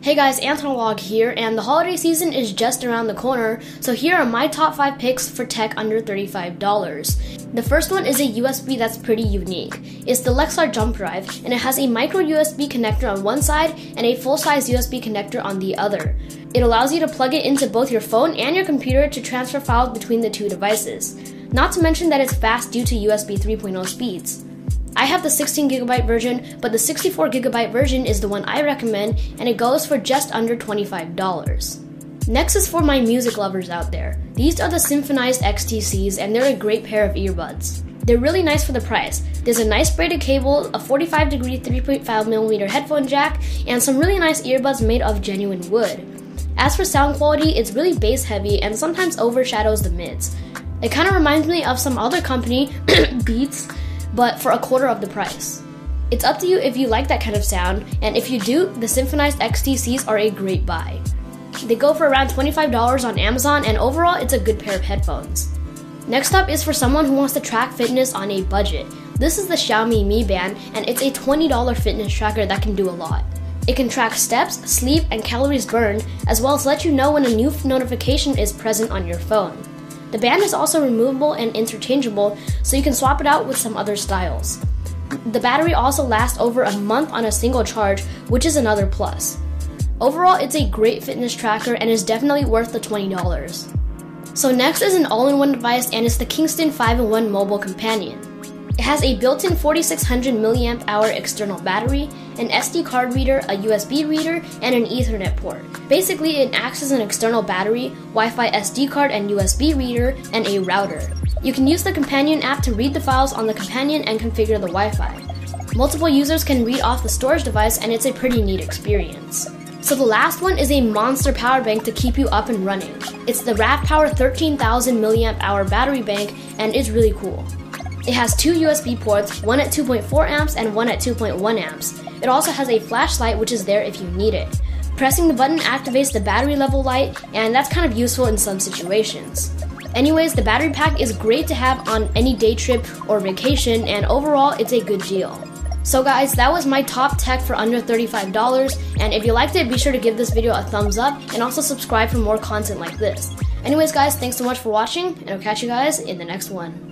Hey guys, Antonlog here, and the holiday season is just around the corner, so here are my top 5 picks for tech under $35. The first one is a USB that's pretty unique. It's the Lexar Jump Drive, and it has a micro USB connector on one side and a full-size USB connector on the other. It allows you to plug it into both your phone and your computer to transfer files between the two devices. Not to mention that it's fast due to USB 3.0 speeds. I have the 16GB version, but the 64GB version is the one I recommend, and it goes for just under $25. Next is for my music lovers out there. These are the Symphonized XTCs, and they're a great pair of earbuds. They're really nice for the price. There's a nice braided cable, a 45-degree 3.5mm headphone jack, and some really nice earbuds made of genuine wood. As for sound quality, it's really bass heavy and sometimes overshadows the mids. It kind of reminds me of some other company, Beats, but for a quarter of the price. It's up to you if you like that kind of sound, and if you do, the Symphonized XTCs are a great buy. They go for around $25 on Amazon, and overall it's a good pair of headphones. Next up is for someone who wants to track fitness on a budget. This is the Xiaomi Mi Band, and it's a $20 fitness tracker that can do a lot. It can track steps, sleep, and calories burned, as well as let you know when a new notification is present on your phone. The band is also removable and interchangeable, so you can swap it out with some other styles. The battery also lasts over a month on a single charge, which is another plus. Overall, it's a great fitness tracker and is definitely worth the $20. So next is an all-in-one device, and it's the Kingston 5-in-1 Mobile Companion. It has a built-in 4600 mAh external battery, an SD card reader, a USB reader, and an Ethernet port. Basically, it acts as an external battery, Wi-Fi SD card and USB reader, and a router. You can use the Companion app to read the files on the Companion and configure the Wi-Fi. Multiple users can read off the storage device, and it's a pretty neat experience. So the last one is a monster power bank to keep you up and running. It's the RAVPower 13,000 mAh battery bank, and it's really cool. It has 2 USB ports, one at 2.4 amps and one at 2.1 amps. It also has a flashlight, which is there if you need it. Pressing the button activates the battery level light, and that's kind of useful in some situations. Anyways, the battery pack is great to have on any day trip or vacation, and overall, it's a good deal. So guys, that was my top tech for under $35, and if you liked it, be sure to give this video a thumbs up, and also subscribe for more content like this. Anyways guys, thanks so much for watching, and I'll catch you guys in the next one.